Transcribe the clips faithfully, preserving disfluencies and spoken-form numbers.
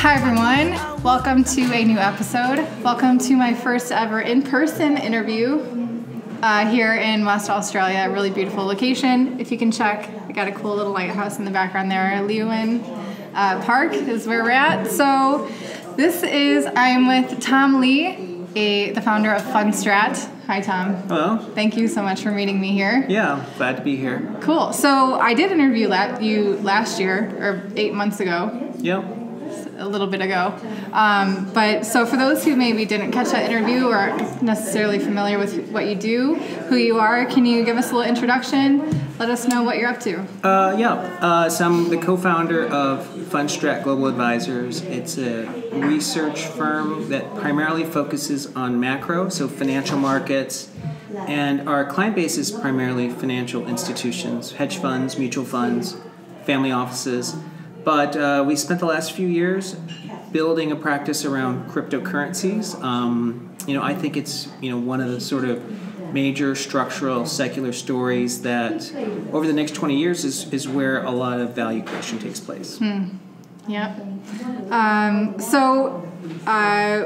Hi everyone, welcome to a new episode. Welcome to my first ever in-person interview uh, here in West Australia, a really beautiful location. If you can check, I got a cool little lighthouse in the background there. Leeuwin uh, Park is where we're at. So this is, I'm with Tom Lee, a, the founder of Fundstrat. Hi Tom. Hello. Thank you so much for meeting me here. Yeah, glad to be here. Cool. So I did interview la- you last year, or eight months ago. Yep. A little bit ago. Um, but so for those who maybe didn't catch that interview or aren't necessarily familiar with what you do, who you are, can you give us a little introduction? Let us know what you're up to. Uh, yeah, uh, so I'm the co-founder of Fundstrat Global Advisors. It's a research firm that primarily focuses on macro, so financial markets, and our client base is primarily financial institutions, hedge funds, mutual funds, family offices. But uh, we spent the last few years building a practice around cryptocurrencies. Um, you know, I think it's you know one of the sort of major structural secular stories that over the next twenty years is, is where a lot of value creation takes place. Hmm. Yep. Um, so uh,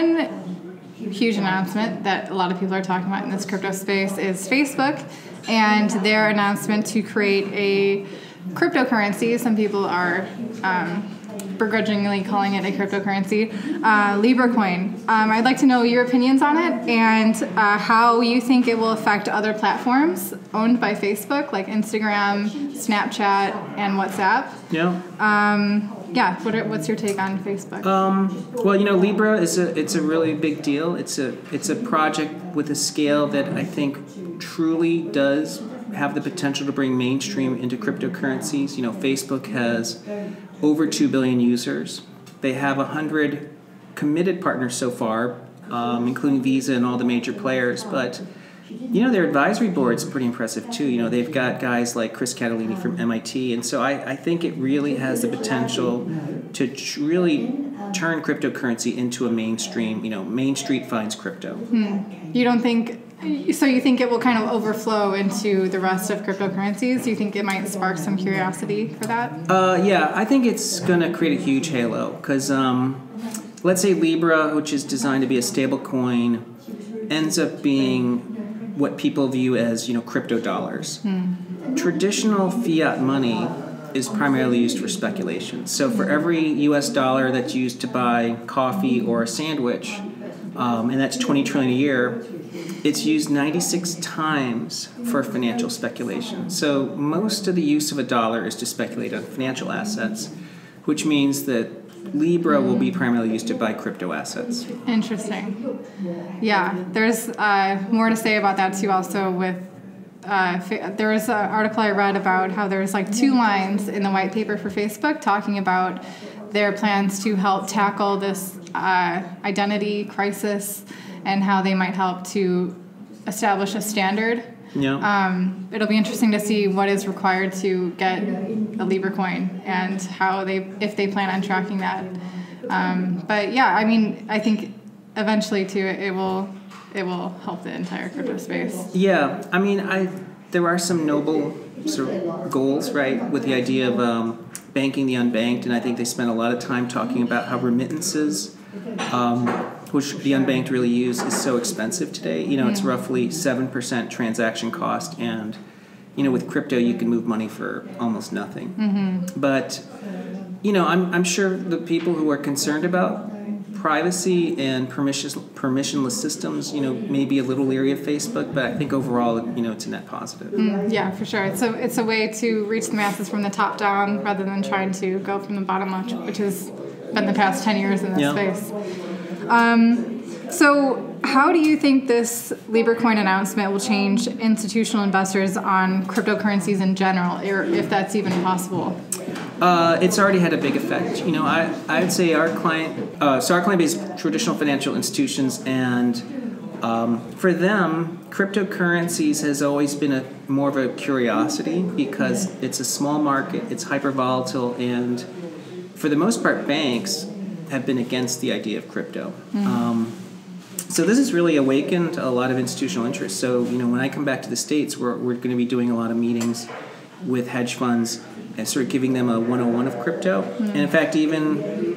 one huge announcement that a lot of people are talking about in this crypto space is Facebook and their announcement to create a cryptocurrency. Some people are um, begrudgingly calling it a cryptocurrency, uh, Libra Coin. Um, I'd like to know your opinions on it and uh, how you think it will affect other platforms owned by Facebook, like Instagram, Snapchat, and WhatsApp. Yeah. Um, yeah. What are, what's your take on Facebook? Um, well, you know, Libra is a it's a really big deal. It's a it's a project with a scale that I think truly does have the potential to bring mainstream into cryptocurrencies. You know, Facebook has over two billion users. They have one hundred committed partners so far, um, including Visa and all the major players. But, you know, their advisory board's pretty impressive too. You know, they've got guys like Chris Catalini from M I T. And so I, I think it really has the potential to tr- really turn cryptocurrency into a mainstream, you know, Main Street finds crypto. Hmm. You don't think... So you think it will kind of overflow into the rest of cryptocurrencies? You think it might spark some curiosity for that? Uh, yeah, I think it's going to create a huge halo because um, let's say Libra, which is designed to be a stable coin, ends up being what people view as, you know, crypto dollars. Hmm. Traditional fiat money is primarily used for speculation. So for every U S dollar that's used to buy coffee or a sandwich, um, and that's twenty trillion dollars a year, it's used ninety-six times for financial speculation. So most of the use of a dollar is to speculate on financial assets, which means that Libra will be primarily used to buy crypto assets. Interesting. Yeah, there's uh, more to say about that too also with, uh, fa- there was an article I read about how there's like two lines in the white paper for Facebook talking about their plans to help tackle this uh, identity crisis and how they might help to establish a standard. Yeah. Um, it'll be interesting to see what is required to get a Libra coin and how they, if they plan on tracking that. Um, but yeah, I mean, I think eventually too, it, it will, it will help the entire crypto space. Yeah, I mean, I there are some noble sort of goals, right, with the idea of um, banking the unbanked, and I think they spent a lot of time talking about how remittances, um, which the unbanked really use, is so expensive today. You know, mm. it's roughly seven percent transaction cost, and, you know, with crypto you can move money for almost nothing. Mm-hmm. But, you know, I'm I'm sure the people who are concerned about privacy and permission, permissionless systems, you know, may be a little leery of Facebook, but I think overall, you know, it's a net positive. Mm, yeah, for sure. It's a, it's a way to reach the masses from the top down rather than trying to go from the bottom up, which has been the past ten years in this yeah. space. Um, so how do you think this Libra Coin announcement will change institutional investors on cryptocurrencies in general, or if that's even possible? Uh, it's already had a big effect. You know, I I would say our client, uh, so our client base is traditional financial institutions, and um, for them, cryptocurrencies has always been a more of a curiosity because it's a small market, it's hyper volatile, and for the most part, banks have been against the idea of crypto. Mm-hmm. Um, so this has really awakened a lot of institutional interest. So, you know, when I come back to the States, we're we're going to be doing a lot of meetings with hedge funds and sort of giving them a one oh one of crypto. Mm-hmm. And in fact, even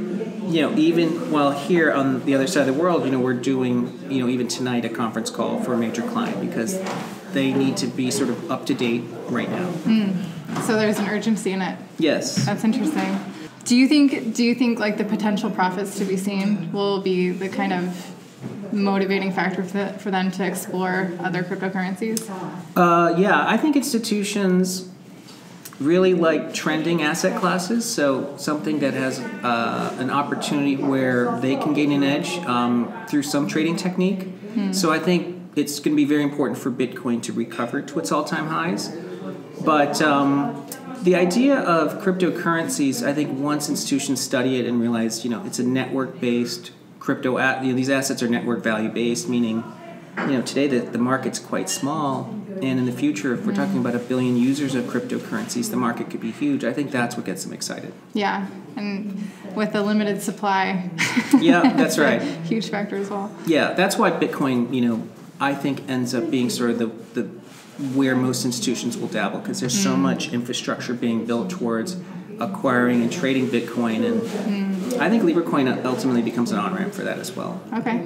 you know, even while here on the other side of the world, you know, we're doing, you know, even tonight a conference call for a major client because they need to be sort of up to date right now. Mm. So there's an urgency in it. Yes. That's interesting. Do you think do you think like the potential profits to be seen will be the kind of motivating factor for, the, for them to explore other cryptocurrencies? Uh, yeah, I think institutions really like trending asset classes, so something that has uh, an opportunity where they can gain an edge um, through some trading technique. Hmm. So I think it's going to be very important for Bitcoin to recover to its all-time highs. But um, the idea of cryptocurrencies, I think once institutions study it and realize, you know, it's a network-based crypto, you know, these assets are network value based, meaning, you know, today the, the market's quite small, and in the future, if we're talking about a billion users of cryptocurrencies, the market could be huge. I think that's what gets them excited. Yeah, and with a limited supply. Yeah, that's right. Huge factor as well. Yeah, that's why Bitcoin, you know, I think ends up being sort of the, the where most institutions will dabble, because there's mm. so much infrastructure being built towards acquiring and trading Bitcoin, and mm. I think LibraCoin ultimately becomes an on-ramp for that as well. Okay.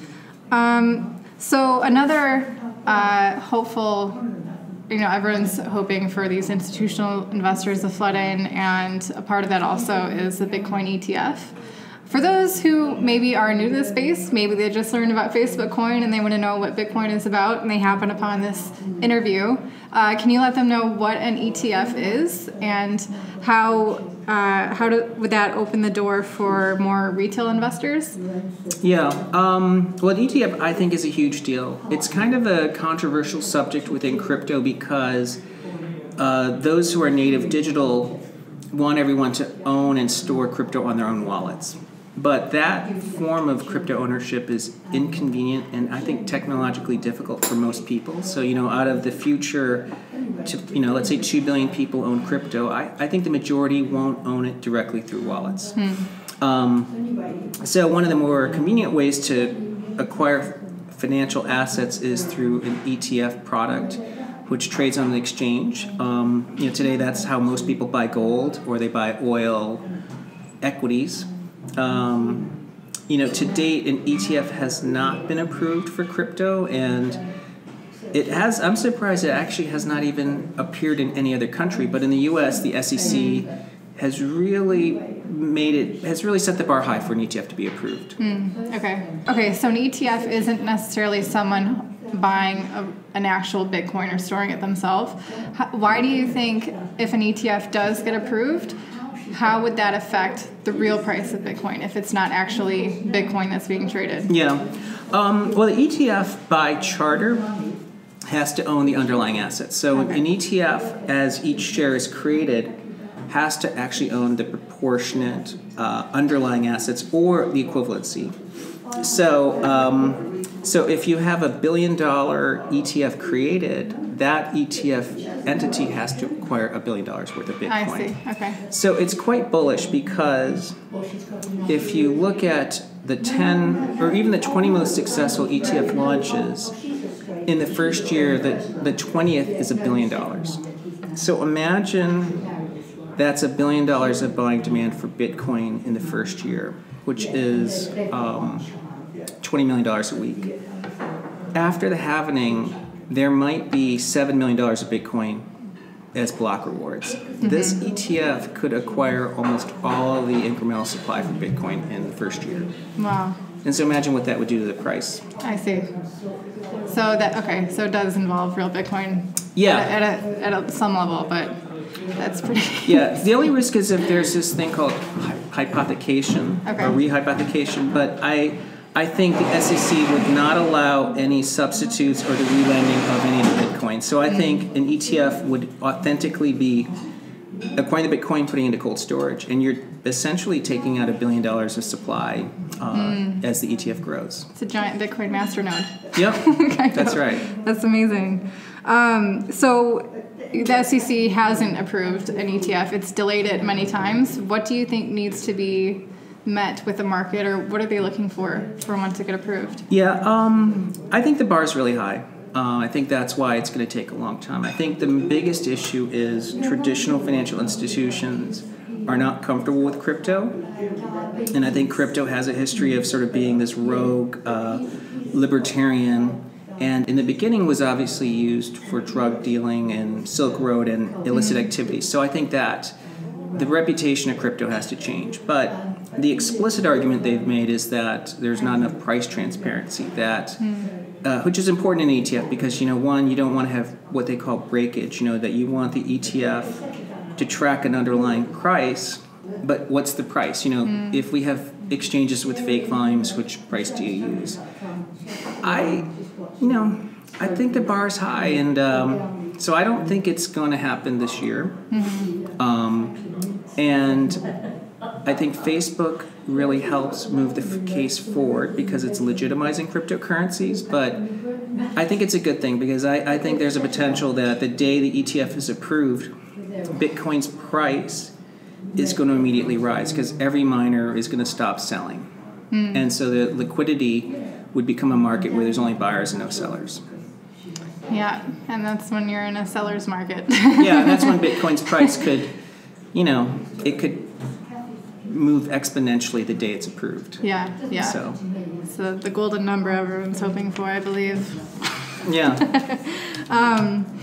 Um, so another uh, hopeful, you know, everyone's hoping for these institutional investors to flood in, and a part of that also is the Bitcoin E T F. For those who maybe are new to the space, maybe they just learned about Facebook Coin and they want to know what Bitcoin is about, and they happen upon this interview, uh, can you let them know what an E T F is and how uh, how do, would that open the door for more retail investors? Yeah, um, well, an E T F I think is a huge deal. It's kind of a controversial subject within crypto because uh, those who are native digital want everyone to own and store crypto on their own wallets. But that form of crypto ownership is inconvenient and I think technologically difficult for most people. So, you know, out of the future, to, you know, let's say two billion people own crypto, I, I think the majority won't own it directly through wallets. Hmm. Um, so one of the more convenient ways to acquire financial assets is through an E T F product, which trades on an exchange. Um, you know, today that's how most people buy gold, or they buy oil, equities. Um, you know, to date, an E T F has not been approved for crypto, and it has. I'm surprised it actually has not even appeared in any other country. But in the U S, the S E C has really made it has really set the bar high for an E T F to be approved. Mm, okay. Okay. So an E T F isn't necessarily someone buying a, an actual Bitcoin or storing it themselves. How, why do you think if an E T F does get approved, how would that affect the real price of Bitcoin if it's not actually Bitcoin that's being traded? Yeah. Um, well, the E T F by charter has to own the underlying assets. So okay. An E T F, as each share is created, has to actually own the proportionate uh, underlying assets or the equivalency. So, um, so if you have a billion dollar E T F created, that E T F entity has to acquire a billion dollars worth of Bitcoin. I see. Okay. So it's quite bullish because if you look at the ten or even the twenty most successful E T F launches, in the first year, the, the twentieth is a billion dollars. So imagine that's a billion dollars of buying demand for Bitcoin in the first year, which is um, twenty million dollars a week. After the halvening, there might be seven million dollars of Bitcoin as block rewards. Mm-hmm. This E T F could acquire almost all of the incremental supply for Bitcoin in the first year. Wow. And so imagine what that would do to the price. I see. So that, okay, so it does involve real Bitcoin yeah. at, a, at, a, at a, some level, but that's pretty... Yeah, the only risk is if there's this thing called hypothecation okay. or rehypothecation, but I I think the S E C would not allow any substitutes or the relending of any of the Bitcoin. So I think an E T F would authentically be acquiring the Bitcoin, putting it into cold storage, and you're essentially taking out a billion dollars of supply uh, mm. as the E T F grows. It's a giant Bitcoin masternode. Yep, that's right. That's amazing. Um, so the S E C hasn't approved an E T F. It's delayed it many times. What do you think needs to be met with the market, or what are they looking for for one to get approved? Yeah, um, I think the bar is really high. Uh, I think that's why it's going to take a long time. I think the biggest issue is traditional financial institutions are not comfortable with crypto, and I think crypto has a history of sort of being this rogue uh, libertarian, and in the beginning was obviously used for drug dealing and Silk Road and illicit activities. So I think that the reputation of crypto has to change. But the explicit argument they've made is that there's not enough price transparency, that uh, which is important in an E T F because, you know, one, you don't want to have what they call breakage, you know, that you want the E T F to track an underlying price, but what's the price? You know, mm. if we have exchanges with fake volumes, which price do you use? I, you know, I think the bar is high, and um, so I don't think it's going to happen this year. Mm-hmm. Um, and I think Facebook really helps move the f- case forward because it's legitimizing cryptocurrencies, but I think it's a good thing because I, I think there's a potential that the day the E T F is approved, Bitcoin's price is going to immediately rise because every miner is going to stop selling. Mm. And so the liquidity would become a market where there's only buyers and no sellers. Yeah, and that's when you're in a seller's market. Yeah, and that's when Bitcoin's price could, you know, it could move exponentially the day it's approved. Yeah, yeah. So, so the golden number everyone's hoping for, I believe. Yeah. um,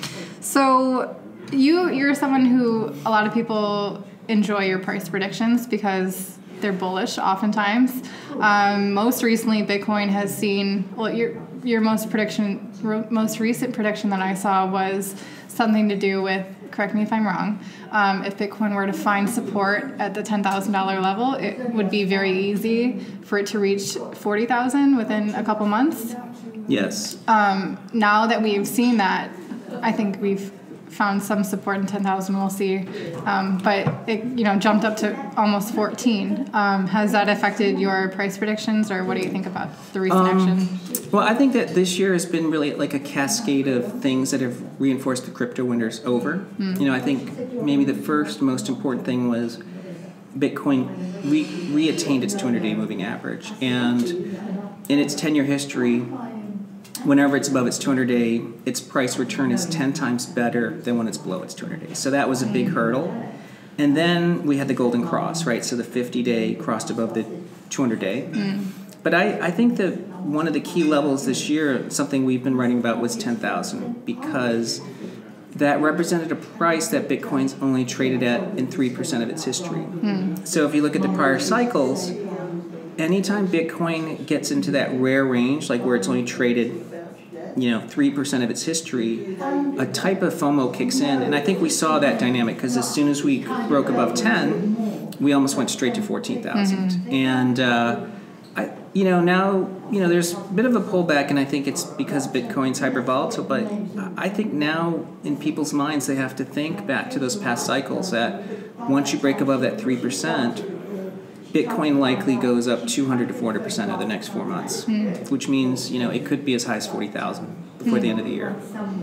so you, you're someone who a lot of people enjoy your price predictions because they're bullish oftentimes. Um, most recently, Bitcoin has seen, well, your your most prediction, most recent prediction that I saw was something to do with, correct me if I'm wrong, um, if Bitcoin were to find support at the ten thousand dollars level, it would be very easy for it to reach forty thousand dollars within a couple months. Yes. Um, now that we've seen that, I think we've found some support in ten thousand. We'll see, um, but it you know jumped up to almost fourteen. Um, has that affected your price predictions, or what do you think about the recent um, action? Well, I think that this year has been really like a cascade of things that have reinforced the crypto winter's over. Mm. You know, I think maybe the first most important thing was Bitcoin re- reattained its two hundred day moving average, and in its ten-year history, whenever it's above its two hundred day, its price return is ten times better than when it's below its two hundred days. So that was a big hurdle. And then we had the golden cross, right? So the fifty day crossed above the two hundred day. Mm. But I, I think that one of the key levels this year, something we've been writing about, was ten thousand, because that represented a price that Bitcoin's only traded at in three percent of its history. Mm. So if you look at the prior cycles, anytime Bitcoin gets into that rare range, like where it's only traded, you know, three percent of its history, a type of FOMO kicks in. And I think we saw that dynamic because as soon as we broke above ten, we almost went straight to fourteen thousand. Mm-hmm. And, uh, I, you know, now, you know, there's a bit of a pullback, and I think it's because Bitcoin's hyper volatile. But I think now in people's minds, they have to think back to those past cycles that once you break above that three percent, Bitcoin likely goes up two hundred to four hundred percent over the next four months, mm. which means, you know, it could be as high as forty thousand before mm. the end of the year.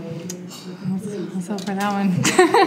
Let's hope for that one.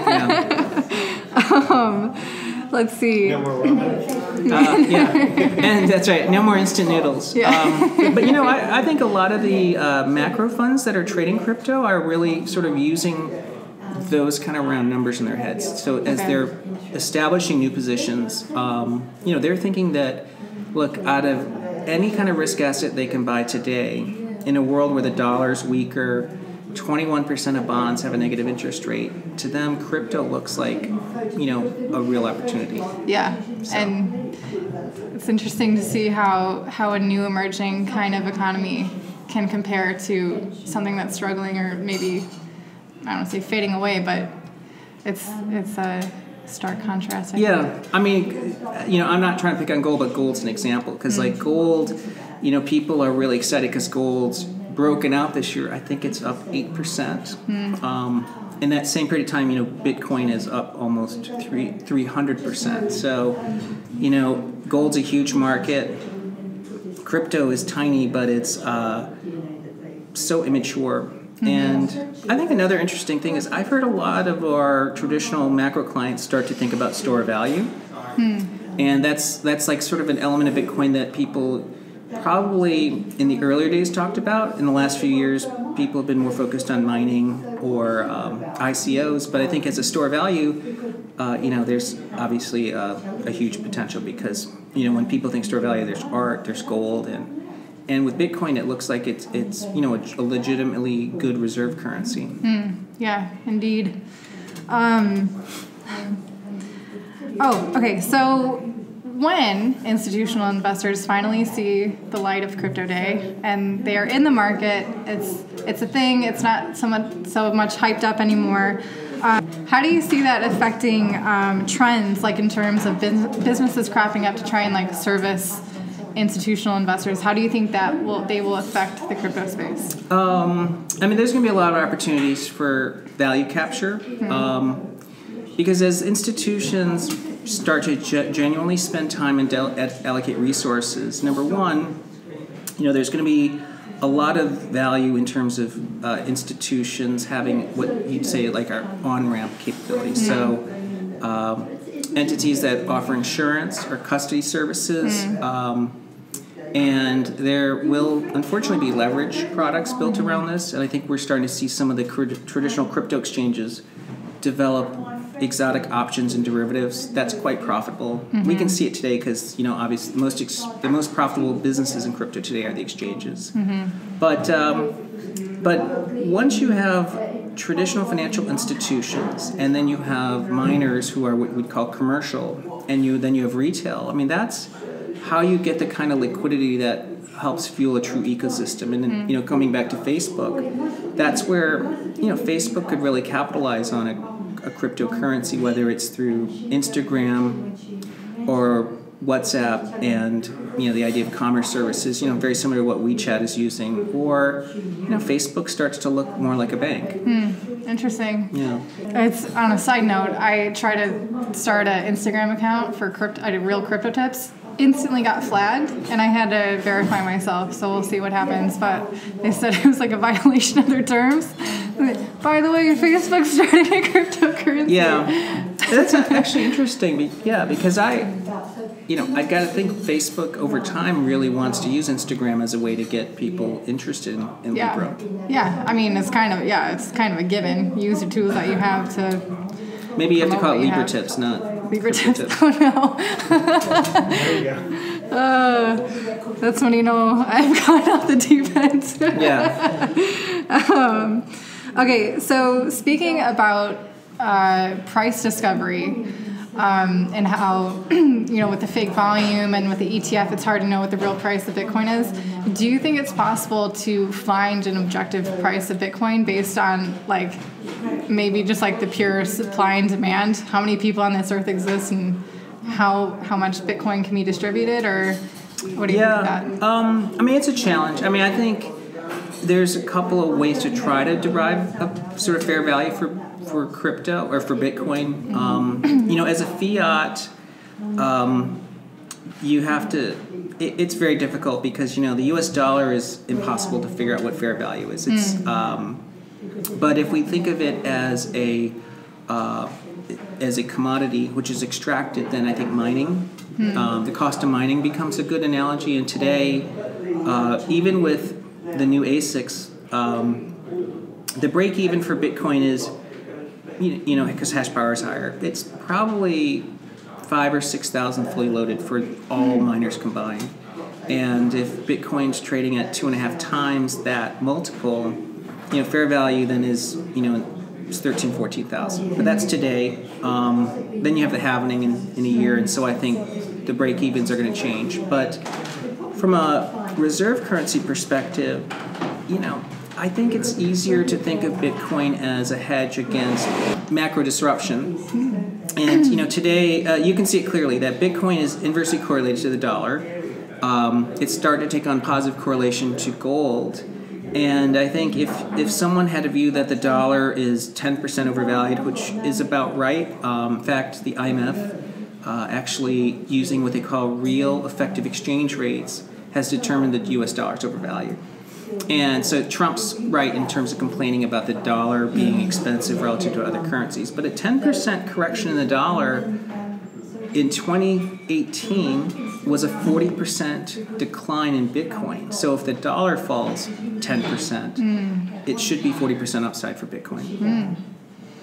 Yeah. um, let's see. No more ramen. uh, yeah, and that's right. No more instant noodles. Yeah. Um, but, you know, I, I think a lot of the uh, macro funds that are trading crypto are really sort of using those kind of round numbers in their heads. So as okay. they're establishing new positions, um, you know, they're thinking that, look, out of any kind of risk asset they can buy today, in a world where the dollar's weaker, twenty-one percent of bonds have a negative interest rate, to them, crypto looks like, you know, a real opportunity. Yeah, so. And it's interesting to see how, how a new emerging kind of economy can compare to something that's struggling or maybe, I don't want to say fading away, but it's it's a stark contrast. I yeah, think. I mean, you know, I'm not trying to pick on gold, but gold's an example because, mm. like, gold, you know, people are really excited because gold's broken out this year. I think it's up eight percent. Mm. Um, in that same period of time, you know, Bitcoin is up almost three three hundred percent. So, you know, gold's a huge market. Crypto is tiny, but it's uh, so immature. And I think another interesting thing is I've heard a lot of our traditional macro clients start to think about store of value. Hmm. And that's that's like sort of an element of Bitcoin that people probably in the earlier days talked about. In the last few years, people have been more focused on mining or um, I C Os. But I think as a store of value, uh, you know, there's obviously uh, a huge potential because you know, when people think store value, there's art, there's gold, and and with Bitcoin, it looks like it's it's you know a, a legitimately good reserve currency. Mm, yeah, indeed. Um, oh, okay. So when institutional investors finally see the light of Crypto Day and they are in the market, it's it's a thing. It's not so much so much hyped up anymore. Um, how do you see that affecting um, trends, like in terms of bus- businesses cropping up to try and like service institutional investors? How do you think that will they will affect the crypto space? Um, I mean, there's going to be a lot of opportunities for value capture, mm-hmm. um, because as institutions start to ge- genuinely spend time and del- allocate resources, number one, you know, there's going to be a lot of value in terms of uh, institutions having what you'd say like our on-ramp capabilities. Mm-hmm. So um, entities that offer insurance or custody services, mm-hmm. um, and there will unfortunately be leverage products built around this, and I think we're starting to see some of the cr- traditional crypto exchanges develop exotic options and derivatives. That's quite profitable. Mm-hmm. We can see it today because, you know, obviously most ex- the most profitable businesses in crypto today are the exchanges. Mm-hmm. But um, but once you have traditional financial institutions and then you have miners who are what we'd call commercial, and you then you have retail, I mean, that's how you get the kind of liquidity that helps fuel a true ecosystem. And mm-hmm. you know, coming back to Facebook, that's where, you know, Facebook could really capitalize on a a cryptocurrency, whether it's through Instagram or WhatsApp, and you know the idea of commerce services, you know, very similar to what WeChat is using, or you know, Facebook starts to look more like a bank. Hmm. Interesting. Yeah. It's on a side note. I tried to start an Instagram account for crypto. I did real crypto tips. Instantly got flagged, and I had to verify myself, so we'll see what happens. But they said it was like a violation of their terms. By the way, Facebook's starting a cryptocurrency. Yeah, that's actually interesting. Yeah, because I, you know, I got to think Facebook over time really wants to use Instagram as a way to get people interested in, in yeah. Libra. Yeah, I mean, it's kind of yeah, it's kind of a given. Use the tools that you have to. Maybe you have to call it Libra have. Tips, not Libra tips. tips. Oh no. There you go. Uh, that's when you know I've gone off the deep end. Yeah. um, okay, so speaking about uh, price discovery um, and how, you know, with the fake volume and with the E T F, it's hard to know what the real price of Bitcoin is. Do you think it's possible to find an objective price of Bitcoin based on, like, maybe just like the pure supply and demand? How many people on this earth exist and how how much Bitcoin can be distributed, or what do you yeah, think of that? Um, I mean, it's a challenge. I mean, I think there's a couple of ways to try to derive a sort of fair value for, for crypto or for Bitcoin. Um, you know, as a fiat, um, you have to, it, it's very difficult because, you know, the U S dollar is impossible to figure out what fair value is. It's, mm. um, but if we think of it as a, uh, as a commodity which is extracted, then I think mining, mm. um, the cost of mining becomes a good analogy. And today, uh, even with the new A SICs, um, the break even for Bitcoin is, you, you know, because hash power is higher, it's probably five or six thousand fully loaded for all miners combined. And if Bitcoin's trading at two and a half times that multiple, you know, fair value then is, you know, it's thirteen, fourteen thousand. But that's today. Um, then you have the halving in, in a year, and so I think the break evens are going to change. But from a reserve currency perspective, you know, I think it's easier to think of Bitcoin as a hedge against macro disruption. And, you know, today uh, you can see it clearly that Bitcoin is inversely correlated to the dollar. Um, it's starting to take on positive correlation to gold. And I think if, if someone had a view that the dollar is ten percent overvalued, which is about right, um, in fact, the I M F uh, actually using what they call real effective exchange rates has determined that the U S dollar is overvalued. And so Trump's right in terms of complaining about the dollar being expensive relative to other currencies. But a ten percent correction in the dollar in twenty eighteen was a forty percent decline in Bitcoin. So if the dollar falls ten percent, mm. it should be forty percent upside for Bitcoin. Mm.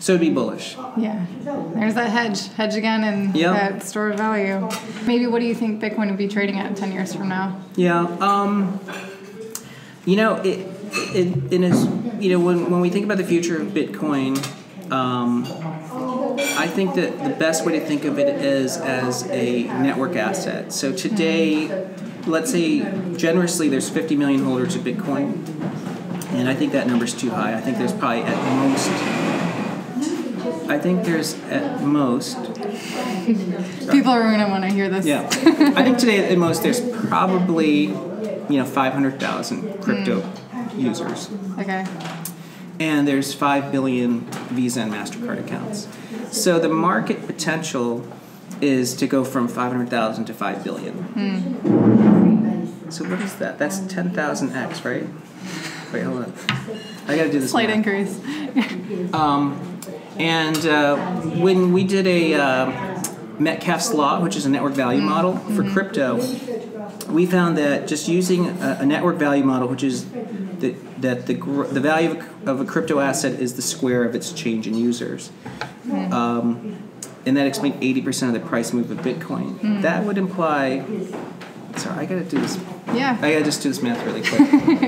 So it'd be bullish. Yeah. There's that hedge. Hedge again and Yep. that store of value. Maybe what do you think Bitcoin would be trading at ten years from now? Yeah. Um, you know, it, it, it is, you know, when, when we think about the future of Bitcoin, um, I think that the best way to think of it is as a network asset. So today, let's say generously there's fifty million holders of Bitcoin, and I think that number's too high. I think there's probably at most, I think there's at most, People are going to want to hear this. yeah, I think today at most there's probably, you know, five hundred thousand crypto mm. users. Okay. And there's five billion Visa and MasterCard accounts. So the market potential is to go from five hundred thousand to five billion. Mm. So what is that? That's ten thousand x, right? Wait, hold on. I gotta do this. Slight math. increase. um, and uh, when we did a uh, Metcalfe's Law, which is a network value mm. model for mm-hmm. crypto, we found that just using a, a network value model, which is the, that the the value of a, of a crypto asset is the square of its change in users. Mm. Um, and that explained eighty percent of the price move of Bitcoin. Mm. That would imply... Sorry, I gotta do this. Yeah. I gotta just do this math really quick.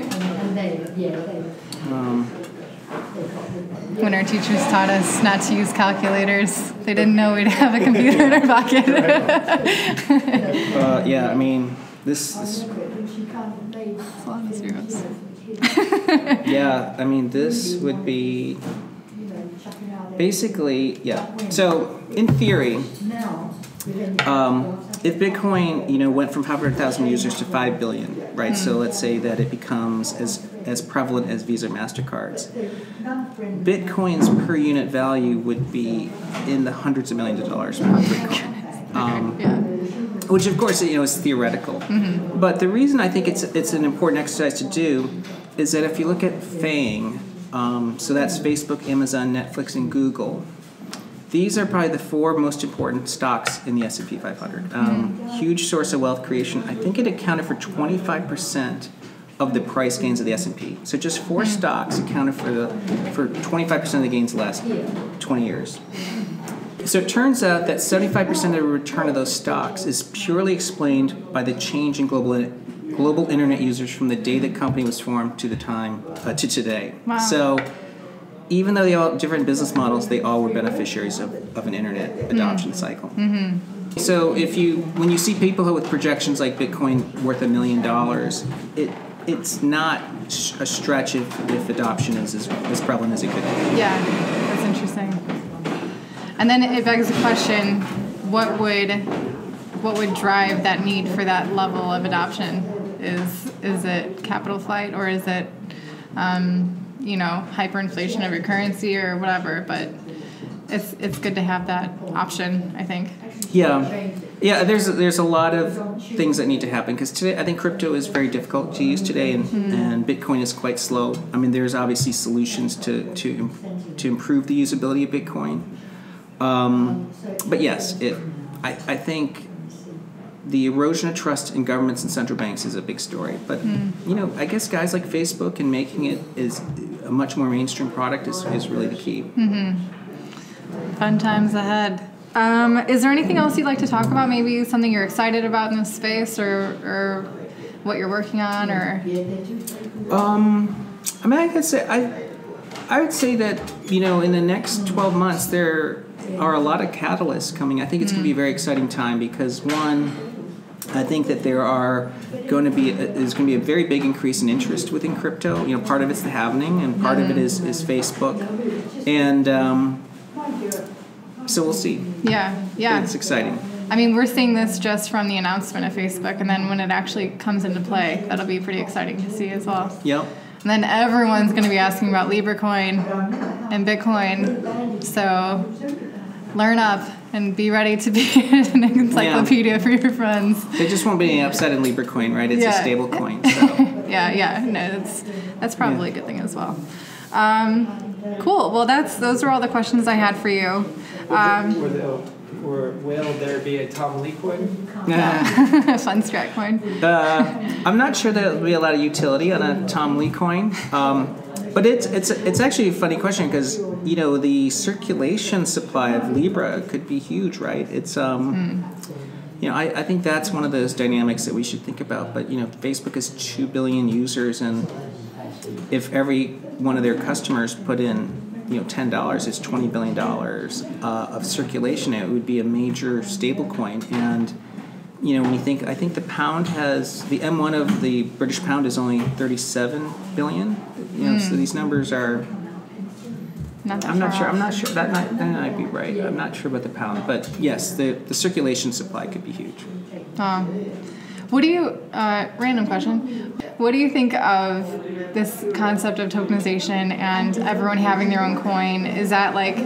um, when our teachers taught us not to use calculators, they didn't know we'd have a computer in our pocket. uh, yeah, I mean, this... this That's a lot of zeros. Yeah, I mean, this would be... Basically, yeah. So, in theory, um, if Bitcoin, you know, went from five hundred thousand users to five billion, right? Mm. So let's say that it becomes as as prevalent as Visa, MasterCards. Bitcoin's per unit value would be in the hundreds of millions of dollars per Bitcoin. Um, yeah. Which, of course, you know, is theoretical. Mm-hmm. But the reason I think it's it's an important exercise to do is that if you look at FANG, um, so that's Facebook, Amazon, Netflix, and Google. These are probably the four most important stocks in the S and P five hundred. Um, mm-hmm. Huge source of wealth creation. I think it accounted for twenty-five percent of the price gains of the S and P. So just four mm-hmm. stocks accounted for the for twenty-five percent of the gains the last twenty years. So it turns out that seventy-five percent of the return of those stocks is purely explained by the change in global global internet users from the day the company was formed to the time uh, to today. Wow. So even though they all have different business models, they all were beneficiaries of, of an internet adoption mm. cycle. Mm-hmm. So if you, when you see people with projections like Bitcoin worth a million dollars, it it's not a stretch if, if adoption is as, as prevalent as it could be. Yeah, that's interesting. And then it begs the question: what would what would drive that need for that level of adoption? Is is it capital flight, or is it um, you know, hyperinflation of your currency or whatever? But it's it's good to have that option, I think. Yeah, yeah. There's there's a lot of things that need to happen because today I think crypto is very difficult to use today, and, mm-hmm. and Bitcoin is quite slow. I mean, there's obviously solutions to to to improve the usability of Bitcoin. Um, but yes, it. I I think the erosion of trust in governments and central banks is a big story. But mm. you know, I guess guys like Facebook and making it is a much more mainstream product is, is really the key. Mm-hmm. Fun times ahead. Um, is there anything else you'd like to talk about? Maybe something you're excited about in this space, or or what you're working on, or? Um, I mean, I could say I, I would say that you know in the next twelve months there are a lot of catalysts coming. I think it's mm. going to be a very exciting time because one, I think that there are going to be a, there's going to be a very big increase in interest within crypto. You know, part of it's the halvening, and part of it is, is Facebook, and um, so we'll see. Yeah, yeah, it's exciting. I mean, we're seeing this just from the announcement of Facebook, and then when it actually comes into play, that'll be pretty exciting to see as well. Yep. And then everyone's going to be asking about LibraCoin and Bitcoin, so learn up and be ready to be an encyclopedia yeah. for your friends. There just won't be any upside in LibraCoin, right? It's yeah. a stable coin. So. yeah, yeah. No, that's that's probably yeah. a good thing as well. Um, cool. Well, that's those are all the questions I had for you. Um, or, the, or will there be a Tom Lee coin? Yeah. Fun strat coin. Uh, I'm not sure there will be a lot of utility on a Tom Lee coin. Um, But it's it's it's actually a funny question because you know, the circulation supply of Libra could be huge, right? It's, um, mm. you know, I, I think that's one of those dynamics that we should think about. But, you know, Facebook has two billion users, and if every one of their customers put in, you know, ten dollars, it's twenty billion dollars uh, of circulation. It would be a major stable coin. And, you know, when you think, I think the pound has, the M one of the British pound is only thirty-seven billion. You know, mm. so these numbers are, not that I'm not far sure, off. I'm not sure, that might, that might be right. I'm not sure about the pound, but yes, the, the circulation supply could be huge. Um, what do you, uh, random question, what do you think of this concept of tokenization and everyone having their own coin? Is that like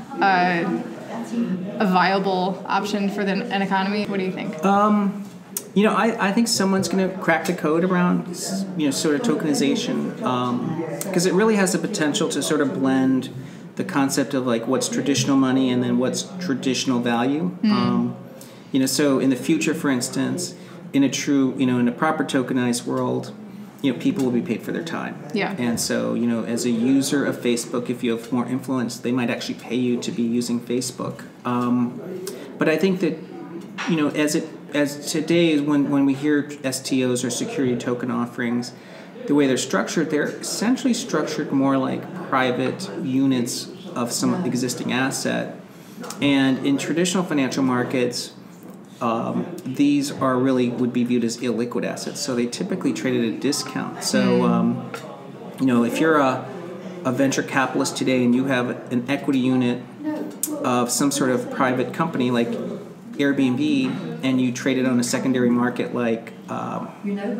a, a viable option for the, an economy? What do you think? Um, you know, I, I think someone's going to crack the code around, you know, sort of tokenization, because um, it really has the potential to sort of blend the concept of like what's traditional money and then what's traditional value. Mm. Um, you know, so in the future, for instance, in a true, you know, in a proper tokenized world, you know, people will be paid for their time. Yeah. And so, you know, as a user of Facebook, if you have more influence, they might actually pay you to be using Facebook. Um, but I think that, you know, as it as today, when when we hear S T Os or security token offerings, the way they're structured, they're essentially structured more like private units of some existing asset. And in traditional financial markets, Um, these are really would be viewed as illiquid assets, so they typically trade at a discount. So, um, you know, if you're a, a venture capitalist today and you have an equity unit of some sort of private company like Airbnb, and you trade it on a secondary market like um,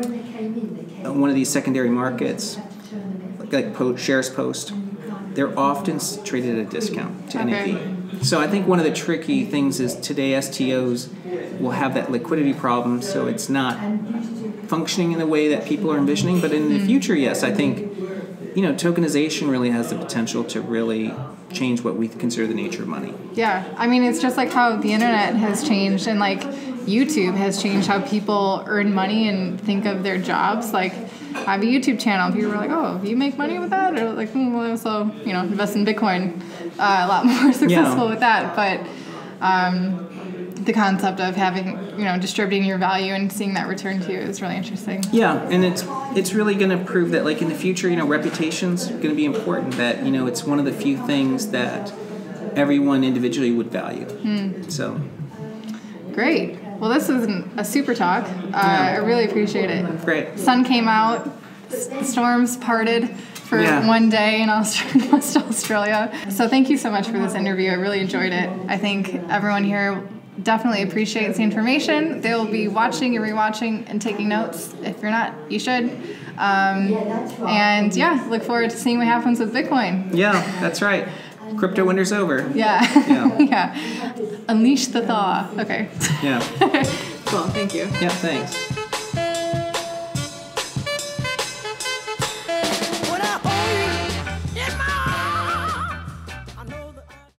one of these secondary markets, like Post, Shares Post, they're often traded at a discount to okay. N A V. So I think one of the tricky things is today S T Os will have that liquidity problem, so it's not functioning in the way that people are envisioning. But in the future, yes, I think, you know, tokenization really has the potential to really change what we consider the nature of money. Yeah, I mean, it's just like how the internet has changed, and like YouTube has changed how people earn money and think of their jobs. Like, I have a YouTube channel. People are like, "Oh, you make money with that?" Or like, mm, well, so you know, invest in Bitcoin. Uh, a lot more successful yeah. with that. But um, the concept of having, you know, distributing your value and seeing that return to you is really interesting. Yeah, and it's it's really going to prove that, like in the future, you know, reputation's going to be important. That, you know, it's one of the few things that everyone individually would value. Mm. So great. Well, this was an, a super talk. Uh, yeah. I really appreciate it. Great. Sun came out, the storms parted for yeah. one day in Australia, West Australia. So thank you so much for this interview. I really enjoyed it. I think everyone here definitely appreciates the information. They'll be watching and rewatching and taking notes. If you're not, you should. Um, and yeah, look forward to seeing what happens with Bitcoin. Yeah, that's right. Crypto winter's over. Yeah. Yeah. yeah. Unleash the thaw. Okay. Yeah. Cool. Thank you. Yeah, thanks.